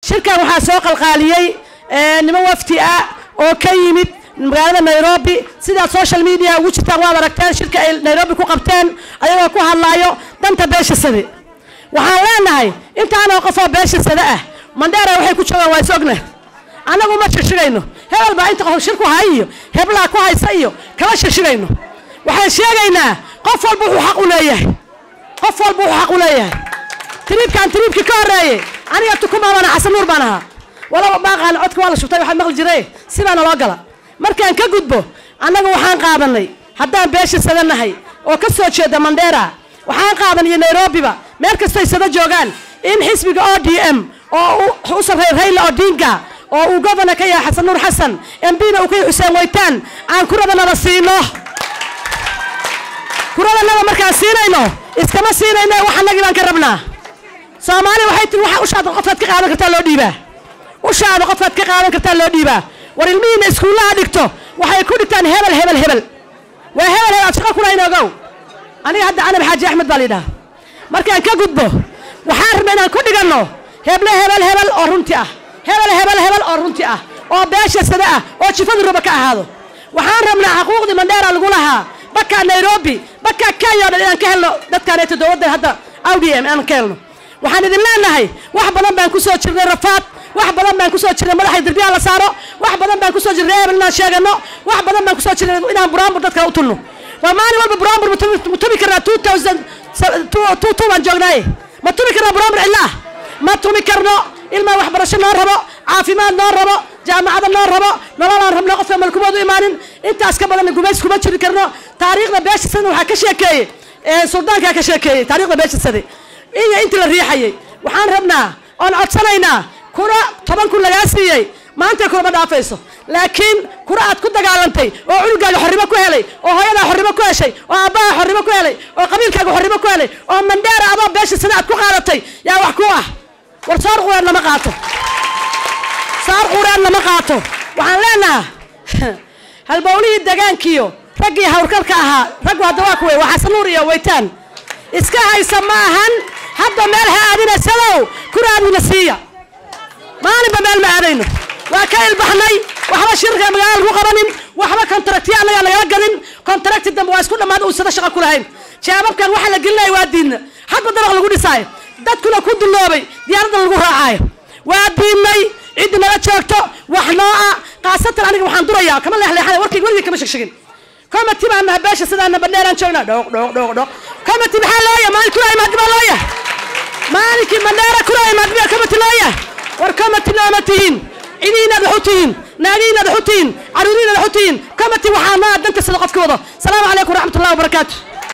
shirkan waxaa soo qalqaaliyay niman wafti ah oo ka yimid magaalada Nairobi sida social media ugu jirtaan waa aragteen shirka ay Nairobi ku qabteen ayagoo ku hadlaayo danta beesha sade waxaan leenahay intaan oo qof beesha sade ah Mandera waxay ku joogaan waa isogna anagu ma shirshigayno hebel baa inta qof shirku hayo hebla ku haysa iyo kala shirshigayno waxaan sheegaynaa qof walba wuxuu xaq u leeyahay qof walba wuxuu xaq u leeyahay tribki ka horeeyay aniga tukuma wana Xasan Nuur banaha wala baaqan codka wala shubtay waxa maqal jiray sidana loo gala markaan ka gudbo anagu waxaan qaadanay haddaan beesha sadanahay oo ka soo jeeda Mandera waxaan qaadanay Nairobi ba meel kasta ay sada joogaan in xisbiga ODM oo u sareeyay Raila Odinga oo uu governor ka yahay Xasan Nuur Xasan MPna uu ka Xuseen Waytaan aan kuradana siino kuradana markaan siinayno iskama siinayno waxa naga baan ka rabnaa Soomaali waxay tii waxa u shaad qofad ka qaadan kartaa loo dhiibaa u shaad qofad ka qaadan kartaa loo dhiibaa war ilmihiina iskuulaha dhigto waxay ku dhigtaan hebel waa hebel shaqo ku leeyno gow aniga hadda ana Xaaji Axmed Balida markaan ka gudbo waxaan rabnaa inaan ku dhigano hebel oo runti ah hebel oo runti ah oo beesha sida ah oo jifada rooba ka ahaado waxaan rabnaa xuquuqdi Mandera lagu lahaa baka Nairobi baka Kenya inaan ka helno dadkaan ay dowladda hadda ODM aan ka helno waxaan idin leenahay wax badan baan ku soo jirnay rafaad wax badan baan ku soo jirnay madaxay dirbiya la saaro wax badan baan ku soo jirnay hebelna sheegano wax badan baan ku soo jirnay inaan buraanbur dadka u tulno waa maalin walba buraanbur mutumi karna 2022 aan joognay ma tumi karna buraanbur ilaa ma tumi karno ilma wax barasho noo rabo caafimaad noo rabo jaamacada noo rabo nololaan rabno qof malkumadu imaanin intaas ka badan gumeys kuma jiri karno taariikhda beesha sida waxa ka sheekeeyay suldaanka ka sheekeeyay taariikhda beesha sida iyo inta la riixayay waxaan rabnaa oo codsanaynaa kura 10 kun laga siiyay maanta kuma dhaafayso laakiin kura aad ku dagaalantay oo cunugaaga xorrimo ku helay oo hooyada xorrimo ku heshay oo aabbaha xorrimo ku helay oo qabiilkaaga xorrimo ku helay oo Mandera adoo beesha sida aad ku qaadatay yaa wax ku ah war saar quraan lama qaato waxaan leenahay halbowlihii deegaankiyo raggii hawrkalka ahaa rag waa dawaa kuway waa Xasan Nuur iyo Waytaan iska haysa maahan hadda meel haadina sadow kuraadina siiya maalinba meel ma aadayno waa ka ilbaxnay waxba shirka magaalada lagu qabanin waxba contract anaga laga gadin contract dambe waa isku dhamaad uu sada shaqo ku lahayn jaababkan waxa la gelinay waa diin hadda daraq lagu dhisay dadkuna ku duloobay diyaarada lagu raacayo waa diinay cidna la joogto wax nooca qaasatan aniga waxaan durayaa kama leexleexay warkii waliga kama shaqshigin kama tibaan beesha sidana Mandera joogna dhoq kama tibaa looya maalin kula imaad baa looya maalinki Mandera kula imaad baa kama tilooya war kama tilamatiin idina dhaxutiin naagina dhaxutiin arudina dhaxutiin kama ti waxaana danta sida qofkooda salaamu alaykum wa rahmatullahi wa barakatuh